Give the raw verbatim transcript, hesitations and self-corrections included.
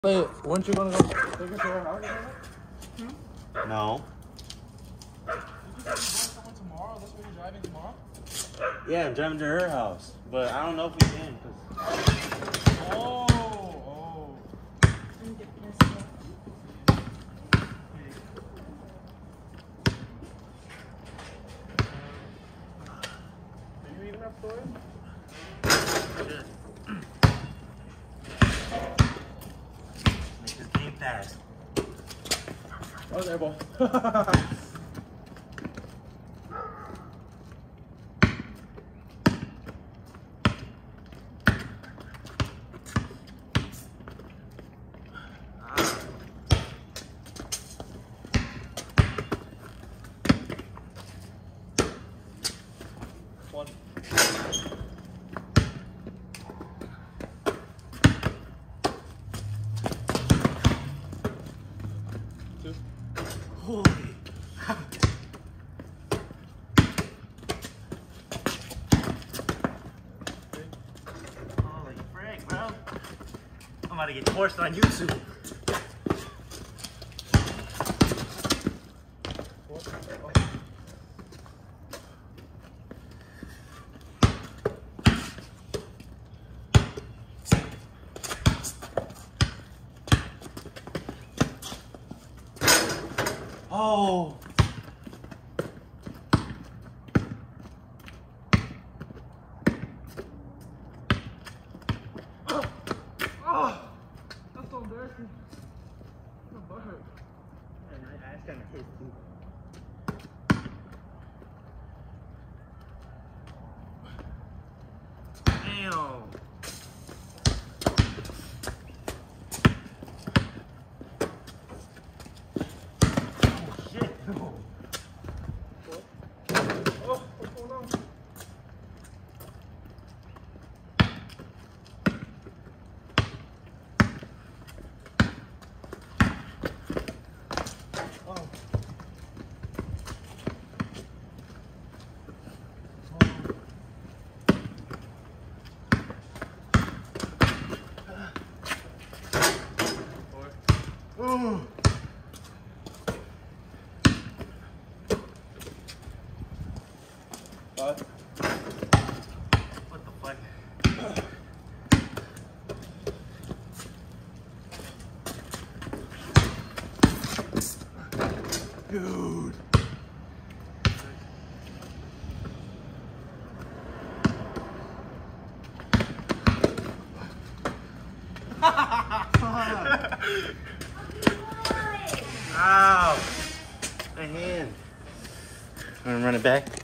Wait, weren't you gonna go take her to her house? Hmm? No. You can someone tomorrow. That's where you're driving tomorrow. Yeah, I'm driving to her house, but I don't know if we can. Cause... Oh, oh. Are you eating up for it? Make this game fast. Oh, there, ball. One. Two. Holy. Holy frick, bro. I'm about to get forced on YouTube. Oh. Oh, that's so embarrassing. My butt hurt. Man, my ass kind of hit too. Damn. Oh, what's going on? Oh. Oh. Ooh. Five. What the fuck? Dude. Ow! My hand. I'm gonna run it back.